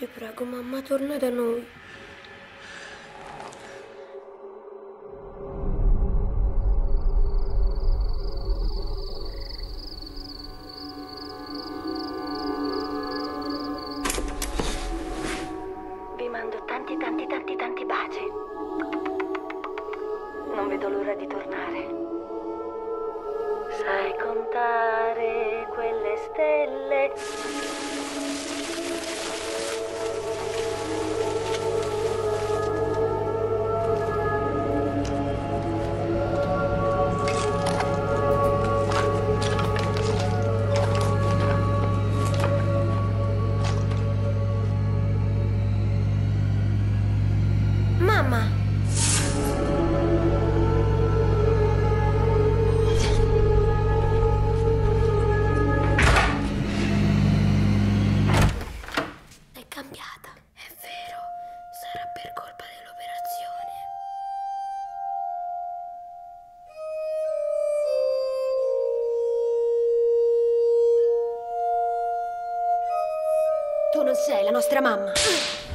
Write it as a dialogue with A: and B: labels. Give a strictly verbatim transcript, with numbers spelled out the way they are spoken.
A: Ti prego, mamma, torna da noi.
B: Vi mando tanti, tanti, tanti, tanti baci. Non vedo l'ora di tornare. Sai contare quelle stelle?
A: Mamma! È cambiata. È vero. Sarà per colpa dell'operazione. Tu non sei la nostra mamma.